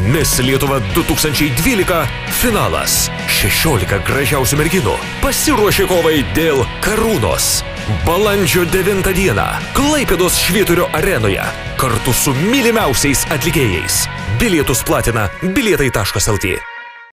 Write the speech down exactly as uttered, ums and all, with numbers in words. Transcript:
Miss Lietuva du tūkstančiai dvylika finalas. šešiolika gražiausių merginų pasiruošė kovai dėl karūnos. Balandžio devintą dieną Klaipėdos Švyturio arenoje kartu su mylimiausiais atlikėjais. Bilietus platina bilietai taškas lt.